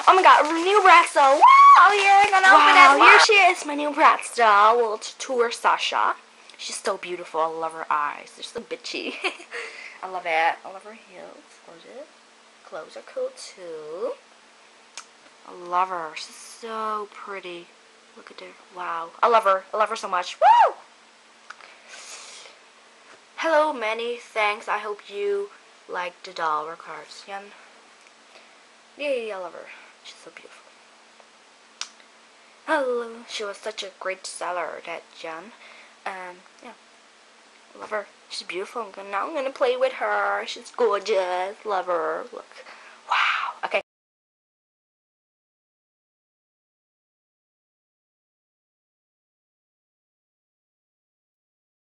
Oh my god, new BratzDoll. Wow, here, I'm gonna open it. Wow, here she is, my new BratzDoll. We'll tour Sasha. She's so beautiful. I love her eyes. They're so bitchy. I love it. I love her heels. Gorgeous. Clothes are cool too. I love her. She's so pretty. Look at her. Wow. I love her. I love her so much. Woo! Hello, many thanks. I hope you like the doll cards. Yay, I love her. She's so beautiful. Hello. She was such a great seller, that Jen. Yeah. I love her. She's beautiful. Now I'm gonna play with her. She's gorgeous. Love her. Look.